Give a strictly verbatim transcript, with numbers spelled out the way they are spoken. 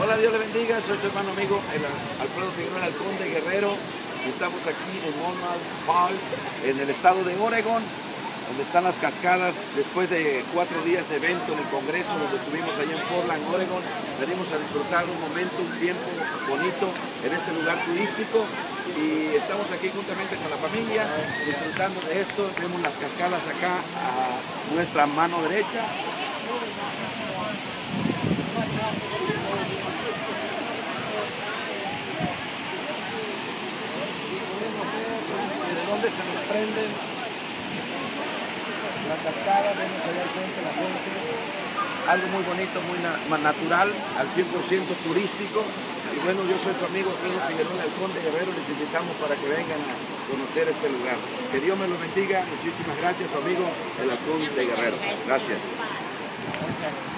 Hola, Dios le bendiga, soy su hermano amigo el Alfredo Figueroa Halcón de Guerrero. Estamos aquí en Monmouth Park, en el estado de Oregon, donde están las cascadas. Después de cuatro días de evento en el Congreso, donde estuvimos allá en Portland, Oregon, venimos a disfrutar un momento, un tiempo bonito en este lugar turístico. Y estamos aquí juntamente con la familia, disfrutando de esto. Vemos las cascadas acá a nuestra mano derecha. De dónde se nos prenden la cascada, vemos allá al frente la gente, algo muy bonito, muy na natural, al cien por ciento turístico. Y bueno, yo soy su amigo Alfredo Figueroa Halcón de Guerrero, les invitamos para que vengan a conocer este lugar. Que Dios me lo bendiga, muchísimas gracias, su amigo el Halcón de Guerrero. Gracias.